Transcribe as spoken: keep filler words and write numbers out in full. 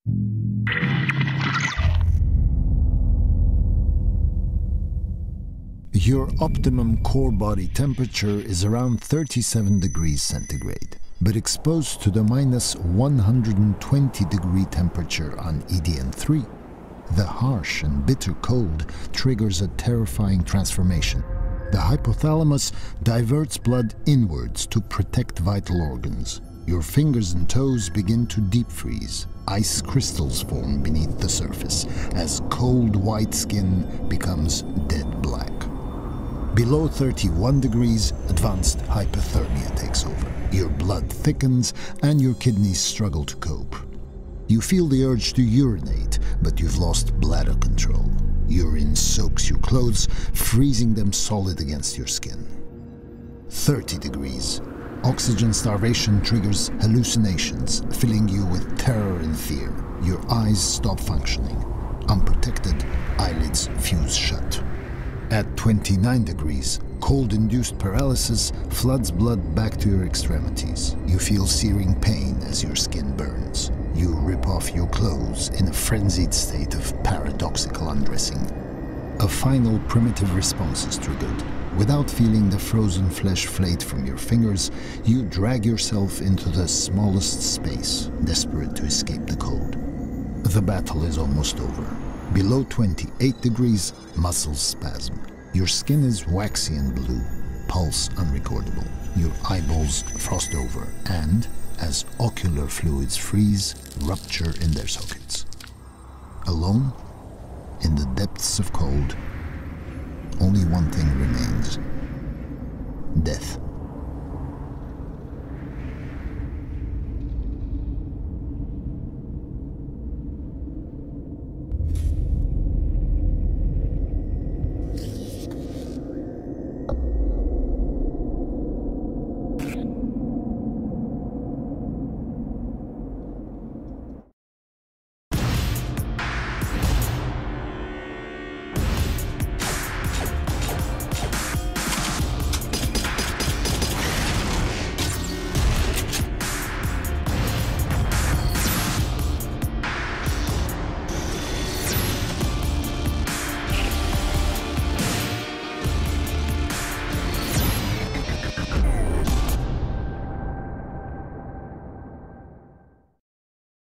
Your optimum core body temperature is around thirty-seven degrees centigrade, but exposed to the minus one hundred twenty degree temperature on E D N three, the harsh and bitter cold triggers a terrifying transformation. The hypothalamus diverts blood inwards to protect vital organs. Your fingers and toes begin to deep freeze. Ice crystals form beneath the surface as cold white skin becomes dead black. Below thirty-one degrees, advanced hypothermia takes over. Your blood thickens and your kidneys struggle to cope. You feel the urge to urinate, but you've lost bladder control. Urine soaks your clothes, freezing them solid against your skin. thirty degrees. Oxygen starvation triggers hallucinations, filling you with terror and fear. Your eyes stop functioning. Unprotected, eyelids fuse shut. At twenty-nine degrees, cold-induced paralysis floods blood back to your extremities. You feel searing pain as your skin burns. You rip off your clothes in a frenzied state of paradoxical undressing. A final primitive response is triggered. Without feeling the frozen flesh flake from your fingers, you drag yourself into the smallest space, desperate to escape the cold. The battle is almost over. Below twenty-eight degrees, muscles spasm. Your skin is waxy and blue, pulse unrecordable. Your eyeballs frost over and, as ocular fluids freeze, rupture in their sockets. Alone, in the depths of cold, only one thing remains: death.